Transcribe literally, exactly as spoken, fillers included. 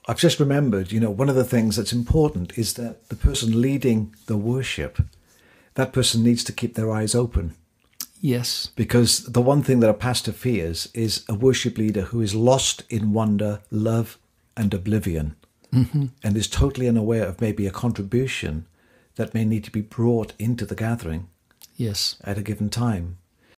I've just remembered, you know, one of the things that's important is that the person leading the worship, that person needs to keep their eyes open. Yes. Because the one thing that a pastor fears is a worship leader who is lost in wonder, love, and oblivion, mm-hmm. and is totally unaware of maybe a contribution that may need to be brought into the gathering. Yes. At a given time.